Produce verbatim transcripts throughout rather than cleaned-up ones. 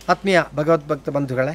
ಆತ್ಮೀಯ ಭಗವದ್ಭಕ್ತ ಬಂಧುಗಳೇ,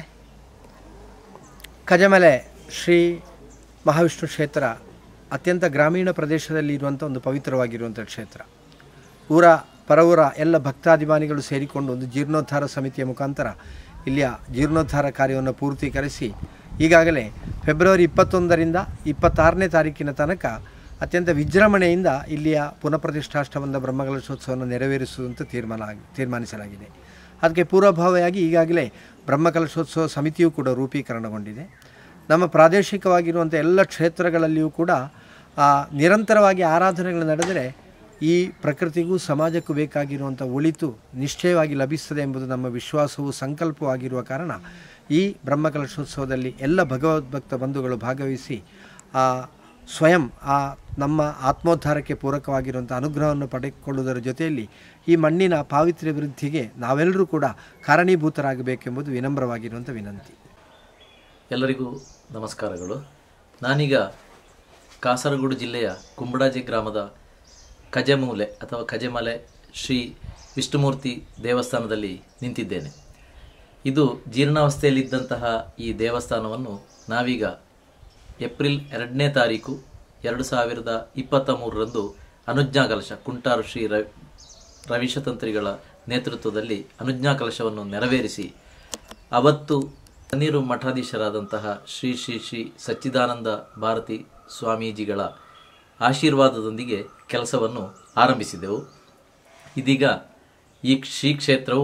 ಕಜಮಲೆ ಶ್ರೀ ಮಹಾವಿಷ್ಣು ಕ್ಷೇತ್ರ ಅತ್ಯಂತ ಗ್ರಾಮೀಣ ಪ್ರದೇಶದಲ್ಲಿ ಇರುವಂಥ ಒಂದು ಪವಿತ್ರವಾಗಿರುವಂಥ ಕ್ಷೇತ್ರ. ಊರ ಪರವೂರ ಎಲ್ಲ ಭಕ್ತಾಭಿಮಾನಿಗಳು ಸೇರಿಕೊಂಡು ಒಂದು ಜೀರ್ಣೋದ್ಧಾರ ಸಮಿತಿಯ ಮುಖಾಂತರ ಇಲ್ಲಿಯ ಜೀರ್ಣೋದ್ಧಾರ ಕಾರ್ಯವನ್ನು ಪೂರ್ತೀಕರಿಸಿ ಈಗಾಗಲೇ ಫೆಬ್ರವರಿ ಇಪ್ಪತ್ತೊಂದರಿಂದ ಇಪ್ಪತ್ತಾರನೇ ತಾರೀಕಿನ ತನಕ ಅತ್ಯಂತ ವಿಜೃಂಭಣೆಯಿಂದ ಇಲ್ಲಿಯ ಪುನಃಪ್ರತಿಷ್ಠಾಷ್ಟಬಂಧ ಬ್ರಹ್ಮಕಲಶೋತ್ಸವವನ್ನು ನೆರವೇರಿಸುವಂತೆ ತೀರ್ಮಾನ ತೀರ್ಮಾನಿಸಲಾಗಿದೆ. ಅದಕ್ಕೆ ಪೂರ್ವಭಾವಿಯಾಗಿ ಈಗಾಗಲೇ ಬ್ರಹ್ಮಕಲಶೋತ್ಸವ ಸಮಿತಿಯೂ ಕೂಡ ರೂಪೀಕರಣಗೊಂಡಿದೆ. ನಮ್ಮ ಪ್ರಾದೇಶಿಕವಾಗಿರುವಂಥ ಎಲ್ಲ ಕ್ಷೇತ್ರಗಳಲ್ಲಿಯೂ ಕೂಡ ನಿರಂತರವಾಗಿ ಆರಾಧನೆಗಳು ನಡೆದರೆ ಈ ಪ್ರಕೃತಿಗೂ ಸಮಾಜಕ್ಕೂ ಬೇಕಾಗಿರುವಂಥ ಒಳಿತು ನಿಶ್ಚಯವಾಗಿ ಲಭಿಸ್ತದೆ ಎಂಬುದು ನಮ್ಮ ವಿಶ್ವಾಸವು ಸಂಕಲ್ಪವಾಗಿರುವ ಕಾರಣ ಈ ಬ್ರಹ್ಮಕಲಶೋತ್ಸವದಲ್ಲಿ ಎಲ್ಲ ಭಗವದ್ಭಕ್ತ ಬಂಧುಗಳು ಭಾಗವಹಿಸಿ ಆ ಸ್ವಯಂ ಆ ನಮ್ಮ ಆತ್ಮೋದ್ಧಾರಕ್ಕೆ ಪೂರಕವಾಗಿರುವಂಥ ಅನುಗ್ರಹವನ್ನು ಪಡೆದುಕೊಳ್ಳುವುದರ ಜೊತೆಯಲ್ಲಿ ಈ ಮಣ್ಣಿನ ಪಾವಿತ್ರ್ಯ ವೃದ್ಧಿಗೆ ನಾವೆಲ್ಲರೂ ಕೂಡ ಕಾರಣೀಭೂತರಾಗಬೇಕೆಂಬುದು ವಿನಮ್ರವಾಗಿರುವಂಥ ವಿನಂತಿ. ಎಲ್ಲರಿಗೂ ನಮಸ್ಕಾರಗಳು. ನಾನೀಗ ಕಾಸರಗೋಡು ಜಿಲ್ಲೆಯ ಕುಂಬಡಾಜಿ ಗ್ರಾಮದ ಕಜಮೂಲೆ ಅಥವಾ ಕಜಮಲೆ ಶ್ರೀ ವಿಷ್ಣುಮೂರ್ತಿ ದೇವಸ್ಥಾನದಲ್ಲಿ ನಿಂತಿದ್ದೇನೆ. ಇದು ಜೀರ್ಣಾವಸ್ಥೆಯಲ್ಲಿದ್ದಂತಹ ಈ ದೇವಸ್ಥಾನವನ್ನು ನಾವೀಗ ಏಪ್ರಿಲ್ ಎರಡನೇ ತಾರೀಕು ಎರಡು ಸಾವಿರದ ಇಪ್ಪತ್ತ ಮೂರರಂದು ಅನುಜ್ಞಾ ಕಲಶ ಕುಂಟಾರು ಶ್ರೀ ರವಿ ರವಿಶತಂತ್ರಿಗಳ ನೇತೃತ್ವದಲ್ಲಿ ಅನುಜ್ಞಾ ಕಲಶವನ್ನು ನೆರವೇರಿಸಿ ಅವತ್ತು ತಣ್ಣೀರು ಮಠಾಧೀಶರಾದಂತಹ ಶ್ರೀ ಶ್ರೀ ಶ್ರೀ ಸಚ್ಚಿದಾನಂದ ಭಾರತಿ ಸ್ವಾಮೀಜಿಗಳ ಆಶೀರ್ವಾದದೊಂದಿಗೆ ಕೆಲಸವನ್ನು ಆರಂಭಿಸಿದೆವು. ಇದೀಗ ಈ ಶ್ರೀ ಕ್ಷೇತ್ರವು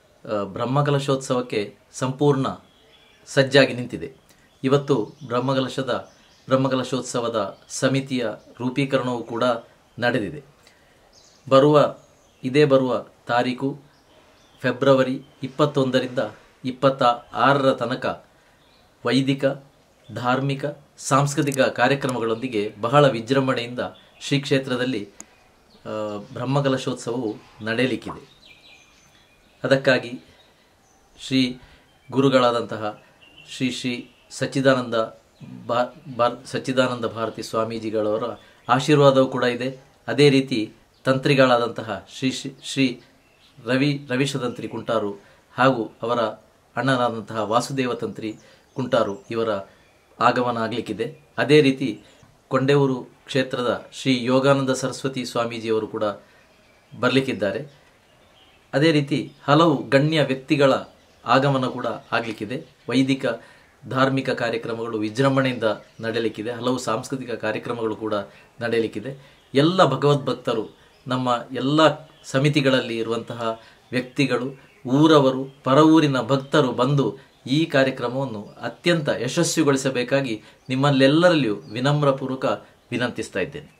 ಬ್ರಹ್ಮಕಲಶೋತ್ಸವಕ್ಕೆ ಸಂಪೂರ್ಣ ಸಜ್ಜಾಗಿ ನಿಂತಿದೆ. ಇವತ್ತು ಬ್ರಹ್ಮಕಲಶದ ಬ್ರಹ್ಮಕಲಶೋತ್ಸವದ ಸಮಿತಿಯ ರೂಪೀಕರಣವೂ ಕೂಡ ನಡೆದಿದೆ. ಬರುವ ಇದೇ ಬರುವ ತಾರೀಕು ಫೆಬ್ರವರಿ ಇಪ್ಪತ್ತೊಂದರಿಂದ ಇಪ್ಪತ್ತ ಆರರ ತನಕ ವೈದಿಕ, ಧಾರ್ಮಿಕ, ಸಾಂಸ್ಕೃತಿಕ ಕಾರ್ಯಕ್ರಮಗಳೊಂದಿಗೆ ಬಹಳ ವಿಜೃಂಭಣೆಯಿಂದ ಶ್ರೀ ಕ್ಷೇತ್ರದಲ್ಲಿ ಬ್ರಹ್ಮಕಲಶೋತ್ಸವವು ನಡೆಯಲಿಕ್ಕಿದೆ. ಅದಕ್ಕಾಗಿ ಶ್ರೀ ಗುರುಗಳಾದಂತಹ ಶ್ರೀ ಶ್ರೀ ಸಚ್ಚಿದಾನಂದ ಬಾ ಭಾರ ಸಚ್ಚಿದಾನಂದ ಭಾರತಿ ಸ್ವಾಮೀಜಿಗಳವರ ಆಶೀರ್ವಾದವೂ ಕೂಡ ಇದೆ. ಅದೇ ರೀತಿ ತಂತ್ರಿಗಳಾದಂತಹ ಶ್ರೀ ಶ್ರೀ ಶ್ರೀ ರವಿ ರವಿಶತಂತ್ರಿ ಕುಂಟಾರು ಹಾಗೂ ಅವರ ಅಣ್ಣನಾದಂತಹ ವಾಸುದೇವ ತಂತ್ರಿ ಕುಂಟಾರು ಇವರ ಆಗಮನ ಆಗಲಿಕ್ಕಿದೆ. ಅದೇ ರೀತಿ ಕೊಂಡೇವೂರು ಕ್ಷೇತ್ರದ ಶ್ರೀ ಯೋಗಾನಂದ ಸರಸ್ವತಿ ಸ್ವಾಮೀಜಿಯವರು ಕೂಡ ಬರಲಿಕ್ಕಿದ್ದಾರೆ. ಅದೇ ರೀತಿ ಹಲವು ಗಣ್ಯ ವ್ಯಕ್ತಿಗಳ ಆಗಮನ ಕೂಡ ಆಗಲಿಕ್ಕಿದೆ. ವೈದಿಕ ಧಾರ್ಮಿಕ ಕಾರ್ಯಕ್ರಮಗಳು ವಿಜೃಂಭಣೆಯಿಂದ ನಡೆಯಲಿಕ್ಕಿದೆ. ಹಲವು ಸಾಂಸ್ಕೃತಿಕ ಕಾರ್ಯಕ್ರಮಗಳು ಕೂಡ ನಡೆಯಲಿಕ್ಕಿದೆ. ಎಲ್ಲ ಭಗವದ್ಭಕ್ತರು, ನಮ್ಮ ಎಲ್ಲ ಸಮಿತಿಗಳಲ್ಲಿ ಇರುವಂತಹ ವ್ಯಕ್ತಿಗಳು, ಊರವರು, ಪರವೂರಿನ ಭಕ್ತರು ಬಂದು ಈ ಕಾರ್ಯಕ್ರಮವನ್ನು ಅತ್ಯಂತ ಯಶಸ್ವಿಗೊಳಿಸಬೇಕಾಗಿ ನಿಮ್ಮಲ್ಲೆಲ್ಲರಲ್ಲಿಯೂ ವಿನಮ್ರಪೂರ್ವಕ ವಿನಂತಿಸ್ತಾ ಇದ್ದೇನೆ.